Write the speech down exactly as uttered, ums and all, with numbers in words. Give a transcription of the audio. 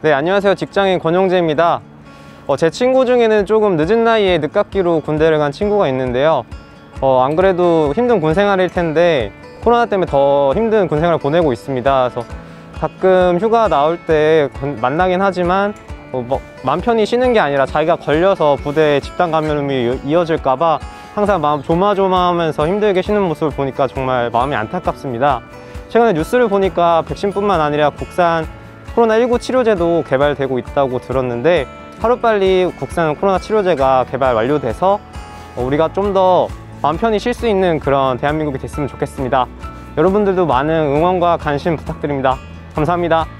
네, 안녕하세요. 직장인 권용재입니다. 어, 제 친구 중에는 조금 늦은 나이에 늦깎이로 군대를 간 친구가 있는데요. 어, 안 그래도 힘든 군생활일 텐데 코로나 때문에 더 힘든 군생활을 보내고 있습니다. 그래서 가끔 휴가 나올 때 만나긴 하지만 어, 뭐, 맘 편히 쉬는 게 아니라 자기가 걸려서 부대에 집단 감염이 이어질까봐 항상 마음 조마조마하면서 힘들게 쉬는 모습을 보니까 정말 마음이 안타깝습니다. 최근에 뉴스를 보니까 백신뿐만 아니라 국산 코로나 일구 치료제도 개발되고 있다고 들었는데 하루빨리 국산 코로나 치료제가 개발 완료돼서 우리가 좀 더 마음 편히 쉴 수 있는 그런 대한민국이 됐으면 좋겠습니다. 여러분들도 많은 응원과 관심 부탁드립니다. 감사합니다.